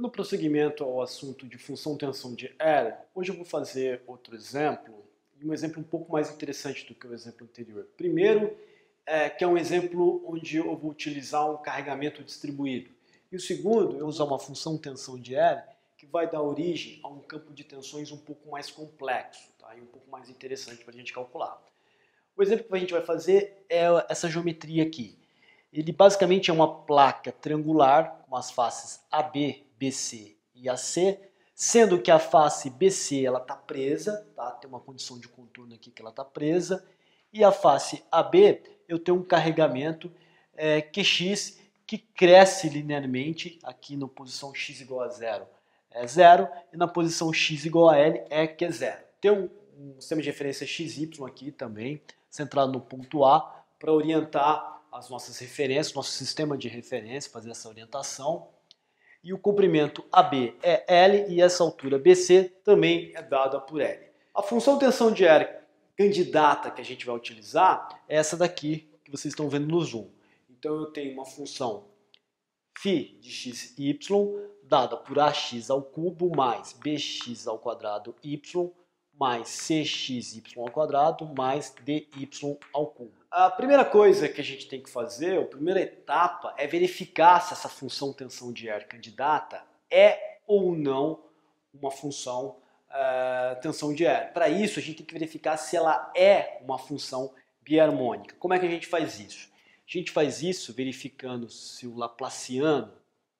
Dando prosseguimento ao assunto de função-tensão de R, hoje eu vou fazer outro exemplo, e um exemplo um pouco mais interessante do que o exemplo anterior. Primeiro, que é um exemplo onde eu vou utilizar um carregamento distribuído. E o segundo, eu vou usar uma função-tensão de R, que vai dar origem a um campo de tensões um pouco mais complexo, tá? E um pouco mais interessante para a gente calcular. O exemplo que a gente vai fazer é essa geometria aqui. Ele basicamente é uma placa triangular com as faces AB, BC e AC, sendo que a face BC ela está presa, tá? Tem uma condição de contorno aqui que ela está presa, e a face AB eu tenho um carregamento QX que cresce linearmente aqui na posição x igual a zero é zero, e na posição x igual a L é que é zero. Tem um sistema de referência XY aqui também, centrado no ponto A, para orientar as nossas referências, nosso sistema de referência, fazer essa orientação. E o comprimento AB é L e essa altura BC também é dada por L. A função tensão de R candidata que a gente vai utilizar é essa daqui que vocês estão vendo no zoom. Então eu tenho uma função φ de xy dada por ax ao cubo mais bx ao quadrado y mais cxy ao quadrado mais dy ao cubo. A primeira coisa que a gente tem que fazer, a primeira etapa, é verificar se essa função tensão de R candidata é ou não uma função tensão de R. Para isso, a gente tem que verificar se ela é uma função biharmônica. Como é que a gente faz isso? A gente faz isso verificando se o Laplaciano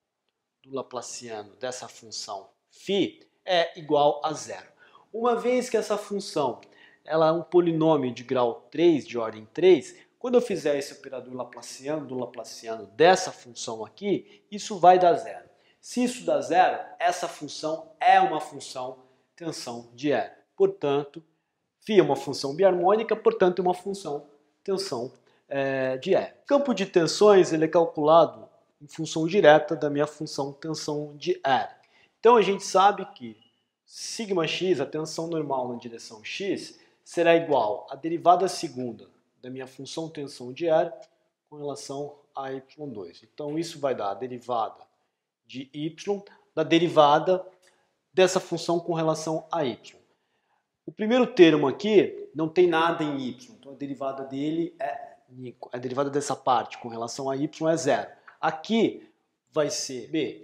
do Laplaciano dessa função φ é igual a zero. Uma vez que essa função ela é um polinômio de grau 3, de ordem 3, quando eu fizer esse operador Laplaciano do Laplaciano dessa função aqui, isso vai dar zero. Se isso dá zero, essa função é uma função tensão de R. Portanto, φ é uma função biharmônica, portanto é uma função tensão de R. O campo de tensões ele é calculado em função direta da minha função tensão de R. Então a gente sabe que σx, a tensão normal na direção x, será igual à derivada segunda da minha função tensão de R com relação a y2. Então isso vai dar a derivada de y da derivada dessa função com relação a y. O primeiro termo aqui não tem nada em y, então a derivada dele a derivada dessa parte com relação a y é zero. Aqui vai ser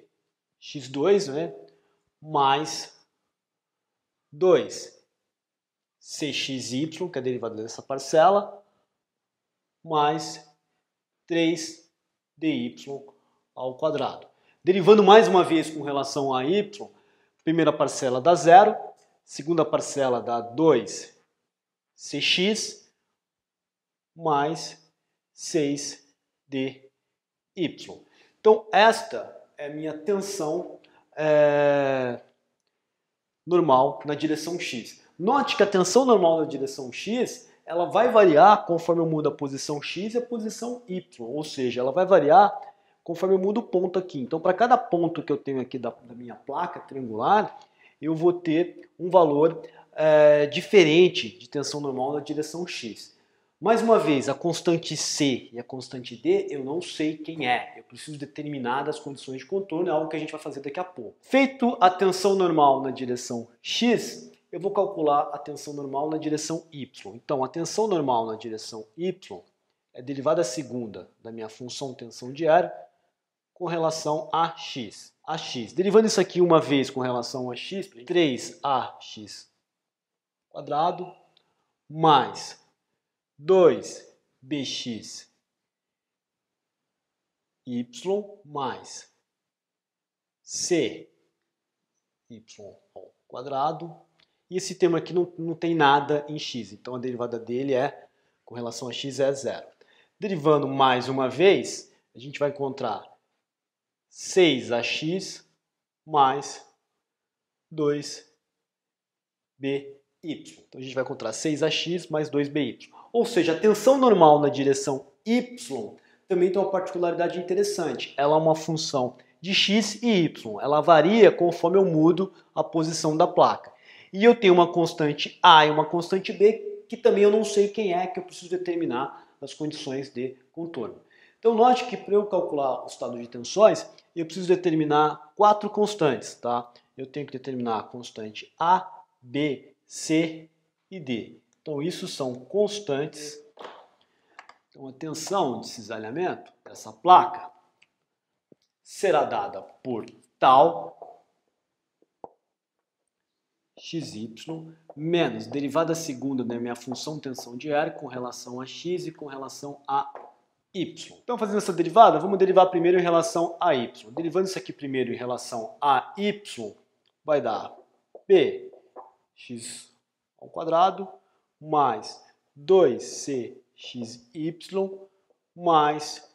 bx2, né, mais 2 cxy, que é a derivada dessa parcela, mais 3dy ao quadrado. Derivando mais uma vez com relação a y, primeira parcela dá zero, segunda parcela dá 2cx mais 6dy. Então esta é a minha tensão normal na direção x. Note que a tensão normal na direção x ela vai variar conforme eu mudo a posição x e a posição y, ou seja, ela vai variar conforme eu mudo o ponto aqui. Então, para cada ponto que eu tenho aqui da minha placa triangular, eu vou ter um valor diferente de tensão normal na direção x. Mais uma vez, a constante C e a constante D eu não sei quem é. Eu preciso determinar das condições de contorno, é algo que a gente vai fazer daqui a pouco. Feito a tensão normal na direção x, eu vou calcular a tensão normal na direção y. Então, a tensão normal na direção y é a derivada segunda da minha função tensão de R com relação a x. Derivando isso aqui uma vez com relação a x, 3ax quadrado mais 2bx y mais c y ao quadrado. E esse termo aqui não tem nada em x, então a derivada dele com relação a x é zero. Derivando mais uma vez, a gente vai encontrar 6ax mais 2by. Então a gente vai encontrar 6ax mais 2by. Ou seja, a tensão normal na direção y também tem uma particularidade interessante. Ela é uma função de x e y. Ela varia conforme eu mudo a posição da placa. E eu tenho uma constante A e uma constante B, que também eu não sei quem é, que eu preciso determinar nas condições de contorno. Então note que para eu calcular o estado de tensões, eu preciso determinar 4 constantes, tá? Eu tenho que determinar a constante A, B, C e D. Então isso são constantes. Então a tensão de cisalhamento dessa placa será dada por tal xy menos derivada segunda da minha função tensão de R com relação a x e com relação a y. Então, fazendo essa derivada, vamos derivar primeiro em relação a y. Derivando isso aqui primeiro em relação a y, vai dar bx ao quadrado mais 2cxy mais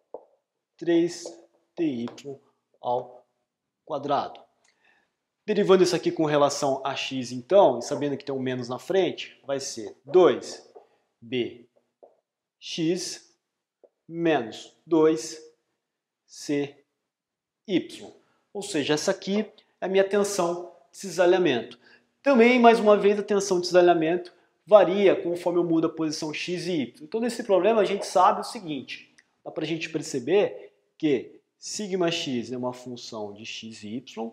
3ty ao quadrado. Derivando isso aqui com relação a x, então, e sabendo que tem um menos na frente, vai ser 2bx menos 2cy. Ou seja, essa aqui é a minha tensão de cisalhamento. Também, mais uma vez, a tensão de cisalhamento varia conforme eu mudo a posição x e y. Então, nesse problema, a gente sabe o seguinte. Dá para a gente perceber que σx é uma função de x e y,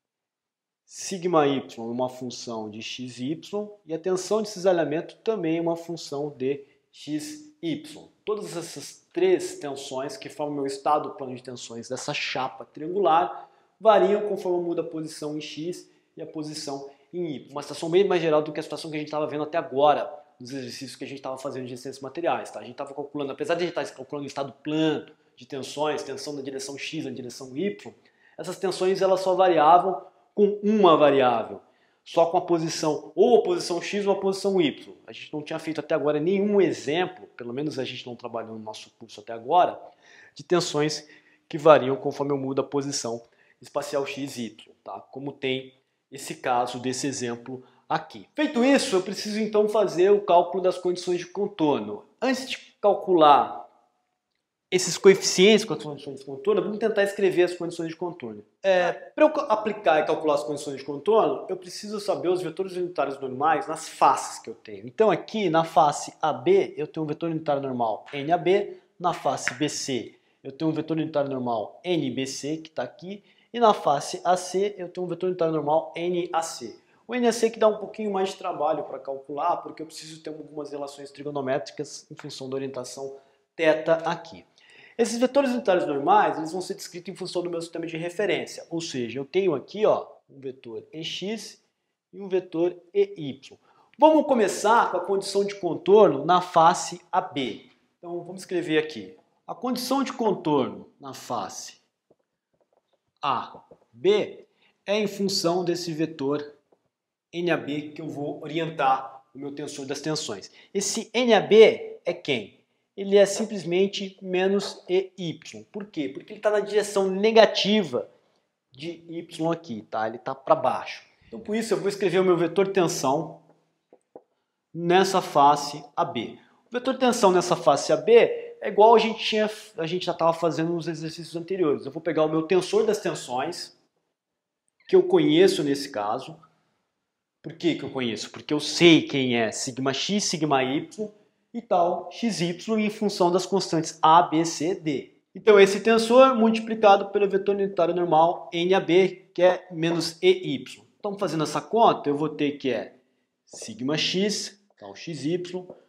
σy é uma função de xy e a tensão de cisalhamento também é uma função de xy. Todas essas 3 tensões que formam o meu estado plano de tensões dessa chapa triangular variam conforme eu mudo a posição em x e a posição em y. Uma situação bem mais geral do que a situação que a gente estava vendo até agora, nos exercícios que a gente estava fazendo de ciências materiais. Tá? A gente estava calculando, apesar de a gente estar calculando o estado plano de tensões, tensão na direção x, na direção y, essas tensões elas só variavam com uma variável, só com a posição, ou a posição x ou a posição y. A gente não tinha feito até agora nenhum exemplo, pelo menos a gente não trabalhou no nosso curso até agora, de tensões que variam conforme eu mudo a posição espacial x e y, tá? Como tem esse caso desse exemplo aqui. Feito isso, eu preciso então fazer o cálculo das condições de contorno. Antes de calcular esses coeficientes com as condições de contorno, vamos tentar escrever as condições de contorno. Para eu aplicar e calcular as condições de contorno, eu preciso saber os vetores unitários normais nas faces que eu tenho. Então aqui na face AB eu tenho um vetor unitário normal NAB, na face BC eu tenho um vetor unitário normal NBC, que está aqui, e na face AC eu tenho um vetor unitário normal NAC. O NAC que dá um pouquinho mais de trabalho para calcular, porque eu preciso ter algumas relações trigonométricas em função da orientação θ aqui. Esses vetores unitários normais eles vão ser descritos em função do meu sistema de referência, ou seja, eu tenho aqui um vetor EX e um vetor EY. Vamos começar com a condição de contorno na face AB. Então vamos escrever aqui. A condição de contorno na face AB é em função desse vetor NAB que eu vou orientar o meu tensor das tensões. Esse NAB é quem? Ele é simplesmente menos EY. Por quê? Porque ele está na direção negativa de Y aqui, tá? Ele está para baixo. Então, por isso, eu vou escrever o meu vetor tensão nessa face AB. O vetor tensão nessa face AB é igual a gente já estava fazendo nos exercícios anteriores. Eu vou pegar o meu tensor das tensões, que eu conheço nesse caso. Por que eu conheço? Porque eu sei quem é σx, σy e tal xy em função das constantes A, B, C, D. Então esse tensor multiplicado pelo vetor unitário normal NAB, que é menos EY. Então fazendo essa conta, eu vou ter que é σx, tal xy,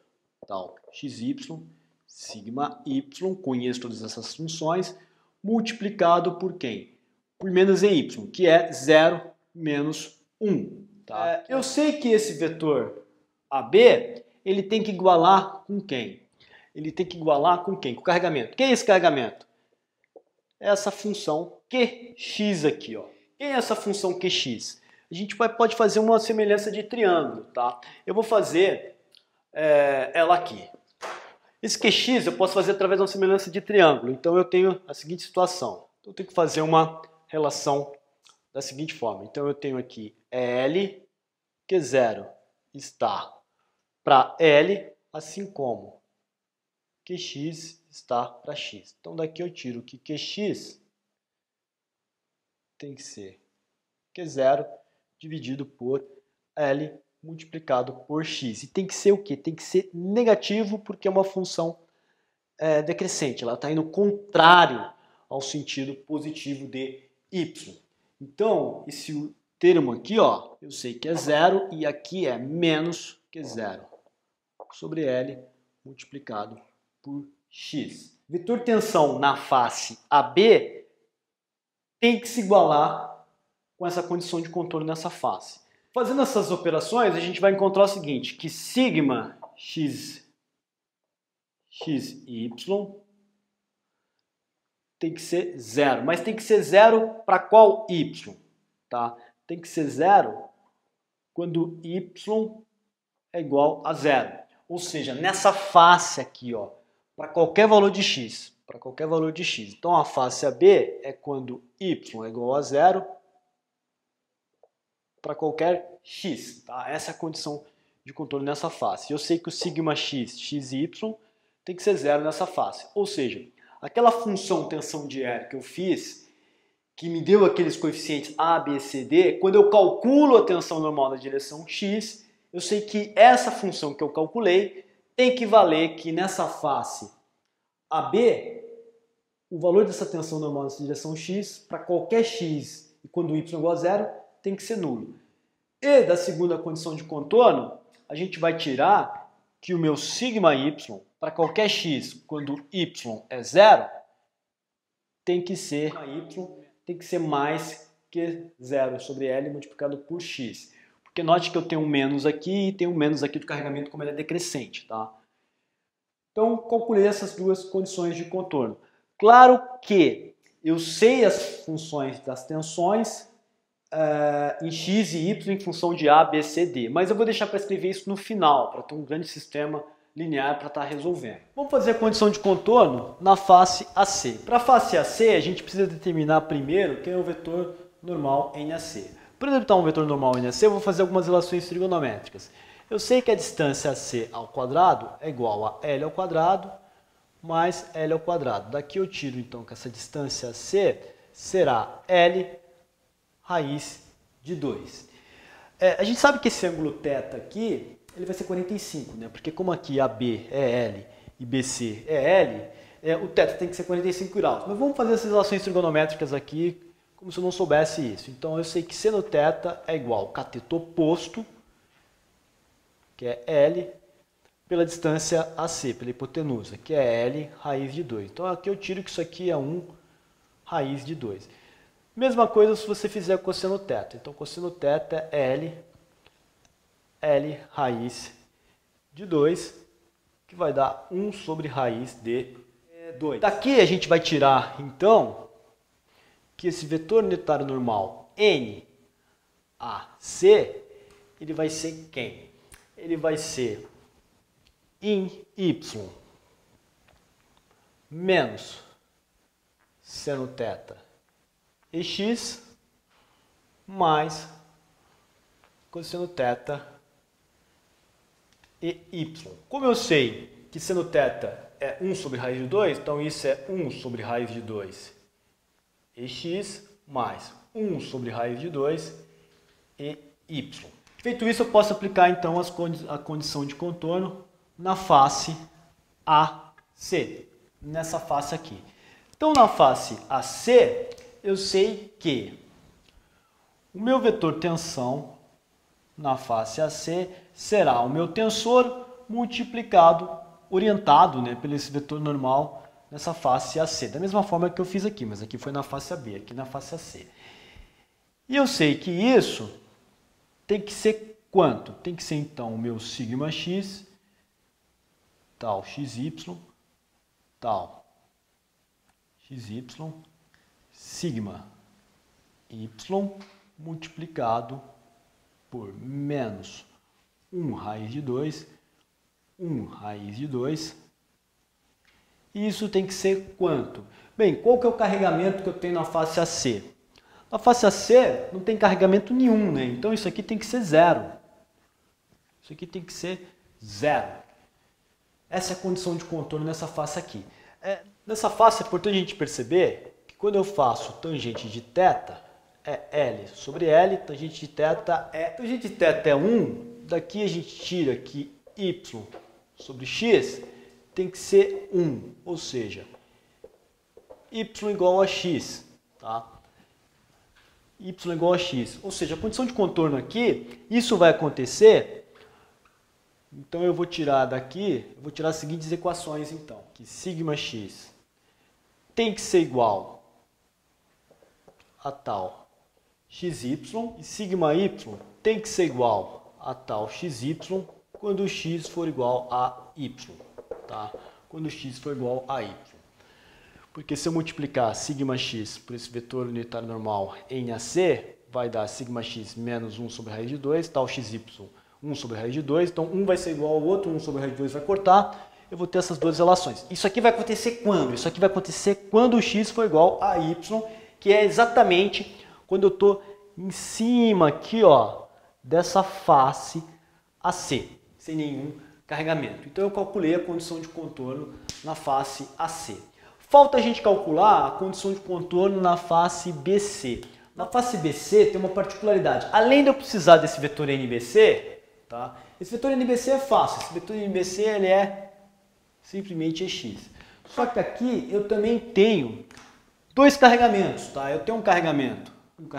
σy, conheço todas essas funções, multiplicado por quem? Por menos EY, que é 0 menos 1. Tá? Eu sei que esse vetor AB ele tem que igualar com quem? Ele tem que igualar com quem? Com o carregamento. Quem é esse carregamento? É essa função QX aqui. Ó. Quem é essa função QX? A gente pode fazer uma semelhança de triângulo. Tá? Eu vou fazer ela aqui. Esse QX eu posso fazer através de uma semelhança de triângulo. Então eu tenho a seguinte situação. Então, eu tenho que fazer uma relação da seguinte forma. Então eu tenho aqui L, Q0 está para L, assim como QX está para X. Então daqui eu tiro que QX tem que ser Q0 dividido por L multiplicado por X. E tem que ser o quê? Tem que ser negativo porque é uma função decrescente. Ela está indo contrário ao sentido positivo de y. Então, esse termo aqui, ó, eu sei que é zero e aqui é menos que zero sobre L multiplicado por x. Vetor tensão na face AB tem que se igualar com essa condição de contorno nessa face. Fazendo essas operações, a gente vai encontrar o seguinte, que sigma xy tem que ser zero. Mas tem que ser zero para qual y? Tá? Tem que ser zero quando y é igual a zero. Ou seja, nessa face aqui, ó, para qualquer valor de x. Para qualquer valor de x. Então a face AB é quando y é igual a zero para qualquer x. Tá? Essa é a condição de contorno nessa face. Eu sei que o sigma x, xy, tem que ser zero nessa face. Ou seja, aquela função tensão de L que eu fiz, que me deu aqueles coeficientes A, B, C, D, quando eu calculo a tensão normal na direção x, eu sei que essa função que eu calculei tem que valer que nessa face AB, o valor dessa tensão normal nessa direção x, para qualquer x e quando y é igual a zero, tem que ser nulo. E da segunda condição de contorno, a gente vai tirar que o meu sigma y, para qualquer x, quando y é zero, tem que ser mais que zero sobre L multiplicado por x. Porque note que eu tenho um menos aqui e tenho um menos aqui do carregamento como ele é decrescente. Tá? Então, calculei essas duas condições de contorno. Claro que eu sei as funções das tensões em x e y em função de A, B, C, D. Mas eu vou deixar para escrever isso no final, para ter um grande sistema linear para estar resolvendo. Vamos fazer a condição de contorno na face AC. Para a face AC, a gente precisa determinar primeiro quem é o vetor normal em AC. Para determinar um vetor normal em AC, eu vou fazer algumas relações trigonométricas. Eu sei que a distância AC ao quadrado é igual a L ao quadrado mais L ao quadrado. Daqui eu tiro então que essa distância AC será L raiz de 2. A gente sabe que esse ângulo θ aqui ele vai ser 45, né? Porque como aqui AB é L e BC é L, o θ tem que ser 45 graus. Mas vamos fazer essas relações trigonométricas aqui como se eu não soubesse isso. Então eu sei que seno θ é igual ao cateto oposto, que é L, pela distância AC, pela hipotenusa, que é L raiz de 2. Então aqui eu tiro que isso aqui é 1 raiz de 2. Mesma coisa se você fizer cosseno θ. Então cosseno θ é L raiz de 2, que vai dar 1 sobre raiz de 2. Daqui a gente vai tirar, então, que esse vetor unitário normal NAC, ele vai ser quem? Ele vai ser em y menos seno θ e x mais cosseno θ e y. Como eu sei que seno θ é 1 sobre raiz de 2, então isso é 1 sobre raiz de 2 e x mais 1 sobre raiz de 2 e y. Feito isso, eu posso aplicar então a condição de contorno na face AC, nessa face aqui. Então, na face AC, eu sei que o meu vetor tensão na face AC será o meu tensor multiplicado, orientado, né, pelo esse vetor normal nessa face AC. Da mesma forma que eu fiz aqui, mas aqui foi na face AB, aqui na face AC. E eu sei que isso tem que ser quanto? Tem que ser então o meu sigma x, tal xy, tal xy, sigma y multiplicado por menos 1 raiz de 2, 1 raiz de 2. E isso tem que ser quanto? Bem, qual que é o carregamento que eu tenho na face AC? Na face AC não tem carregamento nenhum, né? Então isso aqui tem que ser zero. Isso aqui tem que ser zero. Essa é a condição de contorno nessa face aqui. Nessa face é importante a gente perceber que quando eu faço tangente de θ, é L sobre L, tangente de θ é 1, daqui a gente tira que y sobre x tem que ser 1, ou seja, y igual a x, tá? Y igual a x, ou seja, a condição de contorno aqui, isso vai acontecer, então eu vou tirar daqui, eu vou tirar as seguintes equações então, que sigma x tem que ser igual a tal xy e sigma y tem que ser igual a tal xy quando o x for igual a y, tá? Quando o x for igual a y. Porque se eu multiplicar sigma x por esse vetor unitário normal em AC, vai dar sigma x menos 1 sobre a raiz de 2, tal xy 1 sobre a raiz de 2, então um vai ser igual ao outro, 1 sobre a raiz de 2 vai cortar, eu vou ter essas duas relações. Isso aqui vai acontecer quando? Isso aqui vai acontecer quando o x for igual a y, que é exatamente quando eu estou em cima aqui, ó, dessa face AC, sem nenhum carregamento. Então eu calculei a condição de contorno na face AC. Falta a gente calcular a condição de contorno na face BC. Na face BC tem uma particularidade. Além de eu precisar desse vetor NBC, tá? Esse vetor NBC é fácil. Esse vetor NBC ele é simplesmente EX. Só que aqui eu também tenho dois carregamentos, tá? Eu tenho um carregamento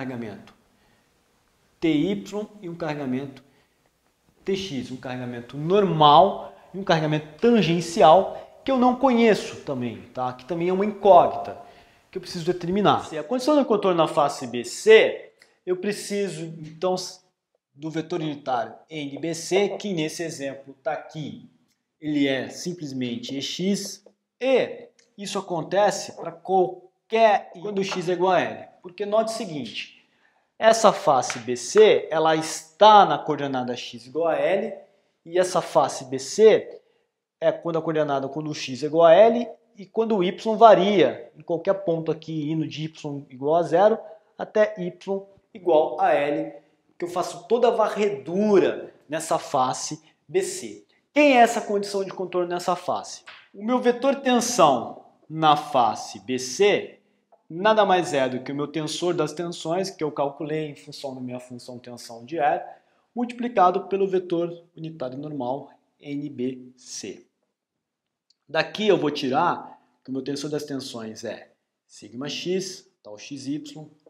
TY e um carregamento TX, um carregamento normal e um carregamento tangencial que eu não conheço também, tá? Que também é uma incógnita que eu preciso determinar. Se a condição de contorno na face BC, eu preciso então do vetor unitário NBC, que nesse exemplo está aqui, ele é simplesmente EX, e isso acontece para qualquer quando x é igual a L. Porque note o seguinte, essa face BC, ela está na coordenada x igual a L, e essa face BC é quando a coordenada quando o x é igual a L e quando o y varia em qualquer ponto aqui, indo de y igual a 0 até y igual a L, que eu faço toda a varredura nessa face BC. Quem é essa condição de contorno nessa face? O meu vetor tensão na face BC nada mais é do que o meu tensor das tensões, que eu calculei em função da minha função tensão de R, multiplicado pelo vetor unitário normal NBC. Daqui eu vou tirar que o meu tensor das tensões é sigma x, tal xy,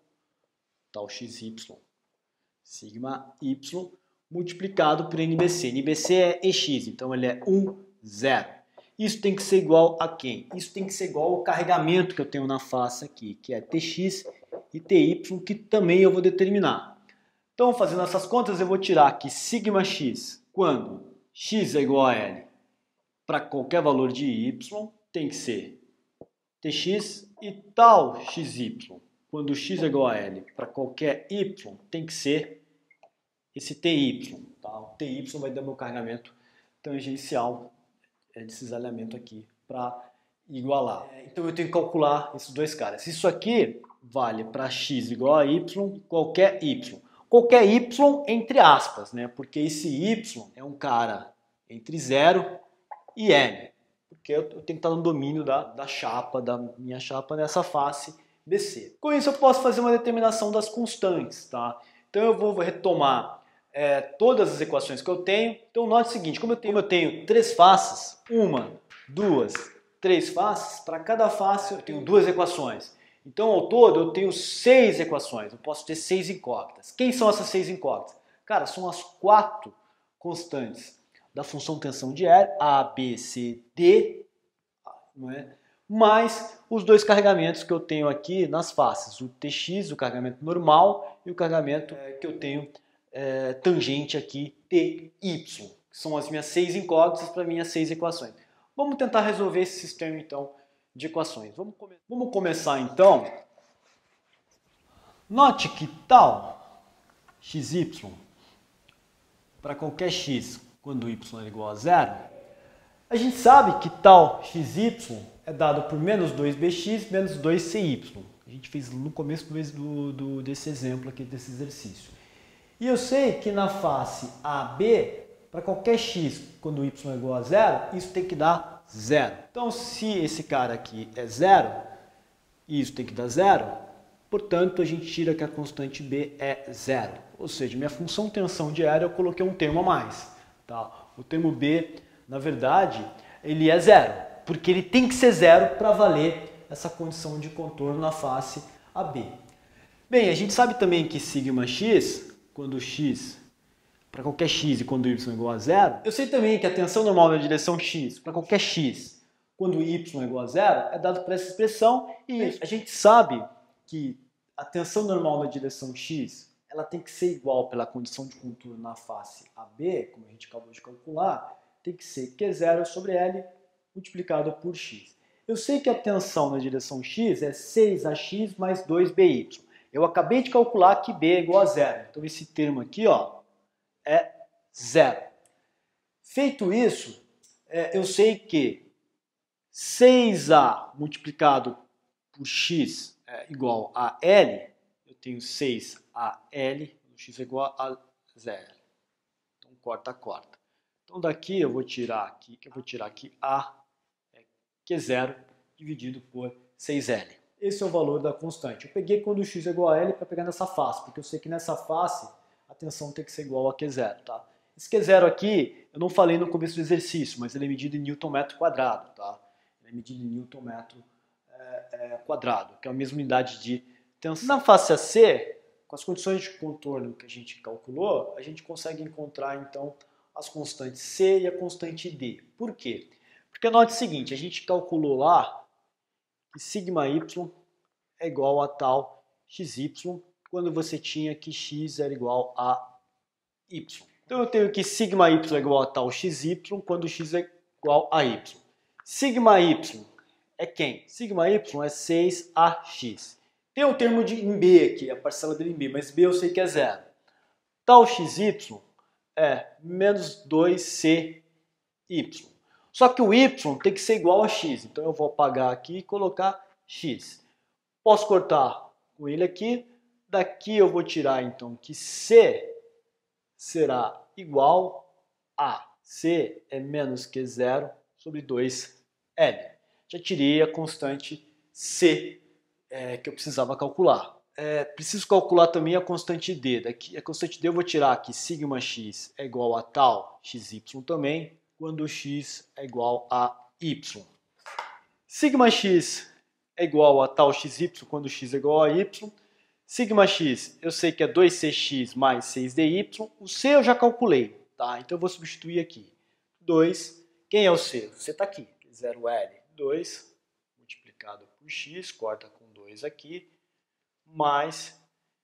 sigma y, multiplicado por NBC. NBC é EX, então ele é 1, 0. Isso tem que ser igual a quem? Isso tem que ser igual ao carregamento que eu tenho na face aqui, que é TX e TY, que também eu vou determinar. Então, fazendo essas contas, eu vou tirar aqui sigma x, quando x é igual a L, para qualquer valor de y, tem que ser TX, e tal xy, quando x é igual a L, para qualquer y, tem que ser esse TY. Tá? O TY vai dar meu carregamento tangencial de cisalhamento aqui para igualar. Então eu tenho que calcular esses dois caras. Isso aqui vale para x igual a y, qualquer y. Qualquer y entre aspas, né? Porque esse y é um cara entre 0 e L. Porque eu tenho que estar no domínio da chapa, da minha chapa nessa face BC. Com isso eu posso fazer uma determinação das constantes, tá? Então eu vou retomar todas as equações que eu tenho. Então note o seguinte, como eu tenho três faces, 1, 2, 3 faces, para cada face eu tenho duas equações. Então ao todo eu tenho 6 equações, eu posso ter 6 incógnitas. Quem são essas 6 incógnitas? Cara, são as 4 constantes da função tensão de R, A, B, C, D, não é? Mais os dois carregamentos que eu tenho aqui nas faces, o TX, o carregamento normal, e o carregamento que eu tenho tangente aqui, TY, que são as minhas 6 incógnitas para minhas 6 equações. Vamos tentar resolver esse sistema então de equações. Vamos começar então. Note que tal xy, para qualquer x quando y é igual a 0, a gente sabe que tal xy é dado por menos 2bx menos 2cy. A gente fez no começo desse exemplo aqui, desse exercício. E eu sei que na face AB, para qualquer x quando y é igual a 0, isso tem que dar 0. Então, se esse cara aqui é 0, isso tem que dar 0, portanto, a gente tira que a constante B é 0. Ou seja, minha função tensão de R eu coloquei um termo a mais. Tá? O termo B, na verdade, ele é 0, porque ele tem que ser 0 para valer essa condição de contorno na face AB. Bem, a gente sabe também que σx, quando x, para qualquer x e quando y é igual a zero, eu sei também que a tensão normal na direção x, para qualquer x, quando y é igual a zero, é dado por essa expressão, e a gente sabe que a tensão normal na direção x, ela tem que ser igual pela condição de contorno na face AB, como a gente acabou de calcular, tem que ser Q0 sobre L multiplicado por x. Eu sei que a tensão na direção x é 6ax mais 2by. Eu acabei de calcular que b é igual a zero. Então esse termo aqui, ó, é zero. Feito isso, eu sei que 6a multiplicado por x é igual a L. Eu tenho 6AL, x é igual a zero. Então corta. Então daqui eu vou tirar aqui A é Q0 dividido por 6L. Esse é o valor da constante. Eu peguei quando x é igual a L para pegar nessa face, porque eu sei que nessa face a tensão tem que ser igual a Q0, tá? Esse Q0 aqui, eu não falei no começo do exercício, mas ele é medido em Newton-metro quadrado, tá? Ele é medido em Newton-metro quadrado, que é a mesma unidade de tensão. Na face AC, com as condições de contorno que a gente calculou, a gente consegue encontrar, então, as constantes C e a constante D. Por quê? Porque note o seguinte, a gente calculou lá que σy é igual a tal xy, quando você tinha que x era igual a y. Então eu tenho que σy é igual a tal xy quando x é igual a y. Σy é quem? Σy é 6ax. Tem o termo em B aqui, a parcela dele em B, mas B eu sei que é zero. Tal xy é menos 2cy. Só que o y tem que ser igual a x, então eu vou apagar aqui e colocar x. Posso cortar com ele aqui, daqui eu vou tirar então que c será igual a c é menos Q0 sobre 2L. Já tirei a constante c que eu precisava calcular. Preciso calcular também a constante d. Daqui, a constante d eu vou tirar aqui σx é igual a tal xy também, quando x é igual a y. Σx é igual a tal xy quando x é igual a y. Σx eu sei que é 2cx mais 6dy. O c eu já calculei, tá? Então eu vou substituir aqui. 2, quem é o c? O c está aqui, 0L. 2 multiplicado por x, corta com 2 aqui, mais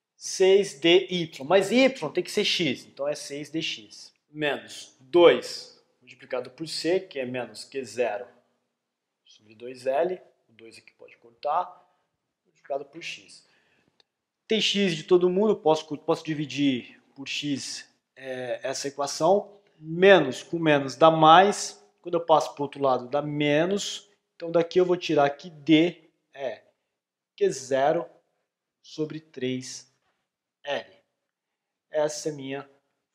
6dy. Mas y tem que ser x, então é 6dx. Menos 2 multiplicado por c, que é menos Q0 sobre 2L, o 2 aqui pode cortar, multiplicado por x. Tem x de todo mundo, posso dividir por x essa equação. Menos com menos dá mais, quando eu passo para o outro lado dá menos, então daqui eu vou tirar que d é Q0 sobre 3L. Essa é a minha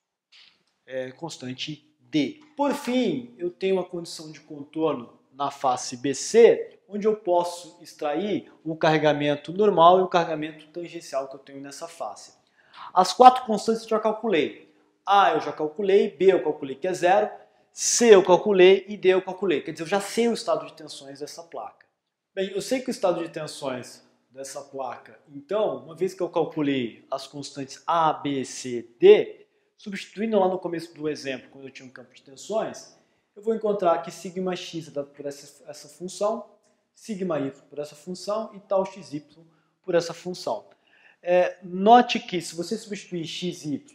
constante D. Por fim, eu tenho uma condição de contorno na face BC, onde eu posso extrair o carregamento normal e o carregamento tangencial que eu tenho nessa face. As quatro constantes eu já calculei. A eu já calculei, B eu calculei que é zero, C eu calculei e D eu calculei. Quer dizer, eu já sei o estado de tensões dessa placa. Bem, eu sei que o estado de tensões dessa placa, então, uma vez que eu calculei as constantes A, B, C, D, substituindo lá no começo do exemplo, quando eu tinha um campo de tensões, eu vou encontrar que σx é dado por essa função, σy por essa função e tal xy por essa função. Note que se você substituir xy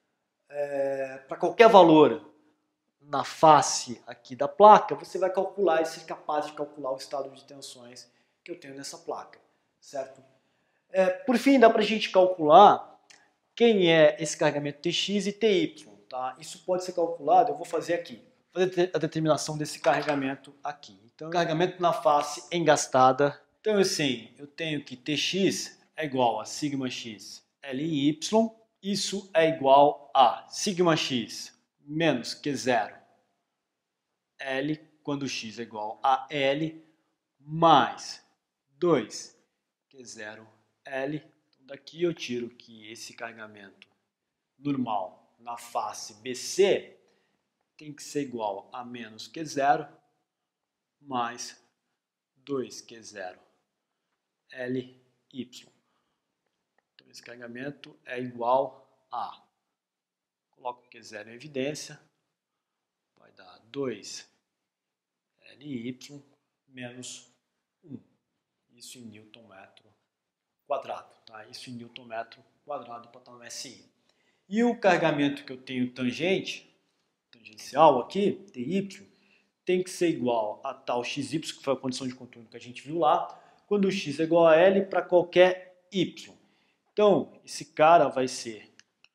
para qualquer valor na face aqui da placa, você vai calcular e ser capaz de calcular o estado de tensões que eu tenho nessa placa, certo? Por fim, dá para a gente calcular quem é esse carregamento Tx e Ty, tá? Isso pode ser calculado, eu vou fazer aqui, fazer a determinação desse carregamento aqui. Então, carregamento na face engastada. Então, assim, eu tenho que Tx é igual a σx Ly, isso é igual a σx menos Q0 L, quando x é igual a L, mais 2 Q0 L. Daqui eu tiro que esse carregamento normal na face BC tem que ser igual a menos Q0 mais 2Q0 Ly. Então esse carregamento é igual a, coloco aqui 0 em evidência, vai dar 2 Ly menos 1. Isso em Newton metro quadrado, tá? Isso em Newton metro quadrado para estar no SI. E o carregamento que eu tenho tangencial aqui, TY, tem que ser igual a tal XY, que foi a condição de contorno que a gente viu lá, quando o x é igual a L para qualquer Y. Então, esse cara vai ser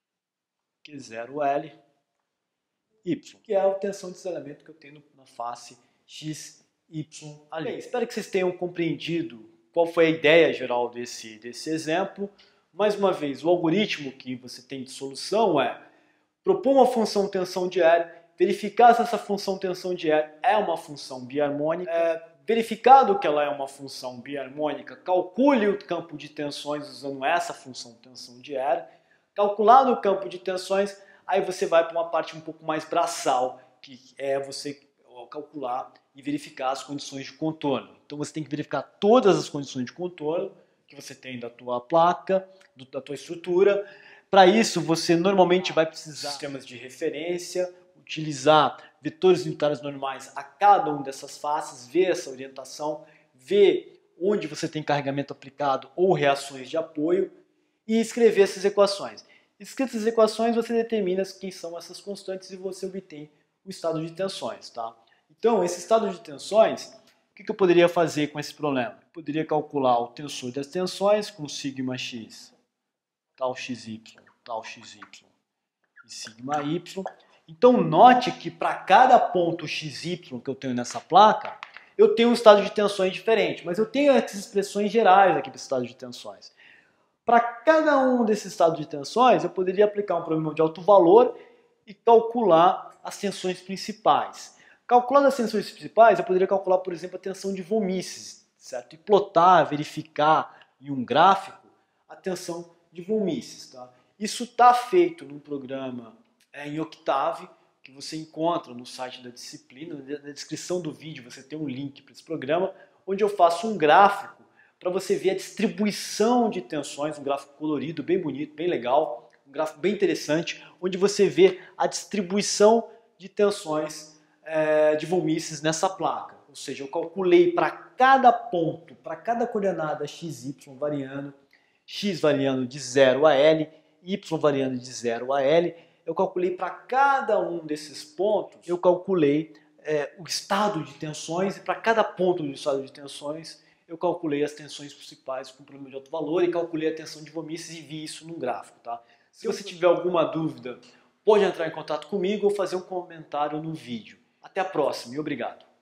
Q0L, Y, que é a tensão de isolamento que eu tenho na face X, Y ali. Bem, espero que vocês tenham compreendido qual foi a ideia geral desse exemplo. Mais uma vez, o algoritmo que você tem de solução é propor uma função tensão de L, verificar se essa função tensão de L é uma função biharmônica, verificado que ela é uma função biharmônica, calcule o campo de tensões usando essa função tensão de L, calculado o campo de tensões, aí você vai para uma parte um pouco mais braçal, que é você calcular e verificar as condições de contorno. Então você tem que verificar todas as condições de contorno que você tem da tua placa, da tua estrutura. Para isso você normalmente vai precisar de sistemas de referência, utilizar vetores unitários normais a cada uma dessas faces, ver essa orientação, ver onde você tem carregamento aplicado ou reações de apoio e escrever essas equações. Escritas as equações, você determina quem são essas constantes e você obtém o estado de tensões, tá? Então, esse estado de tensões, o que eu poderia fazer com esse problema? Eu poderia calcular o tensor das tensões com sigma x, tal xy e sigma y. Então, note que para cada ponto xy que eu tenho nessa placa, eu tenho um estado de tensões diferente, mas eu tenho essas expressões gerais aqui para esse estado de tensões. Para cada um desses estados de tensões, eu poderia aplicar um problema de alto valor e calcular as tensões principais. Calculando as tensões principais, eu poderia calcular, por exemplo, a tensão de von Mises, certo? E plotar, verificar em um gráfico a tensão de von Mises, tá? Isso está feito num programa em Octave, que você encontra no site da disciplina. Na descrição do vídeo você tem um link para esse programa, onde eu faço um gráfico para você ver a distribuição de tensões, um gráfico colorido, bem bonito, bem legal, um gráfico bem interessante, onde você vê a distribuição de tensões de von Mises nessa placa. Ou seja, eu calculei para cada ponto, para cada coordenada xy variando, x variando de 0 a L, y variando de 0 a L, eu calculei para cada um desses pontos, eu calculei o estado de tensões, e para cada ponto do estado de tensões, eu calculei as tensões principais com problema de alto valor e calculei a tensão de von Mises e vi isso no gráfico, tá? Se você tiver alguma dúvida, pode entrar em contato comigo ou fazer um comentário no vídeo. Até a próxima e obrigado.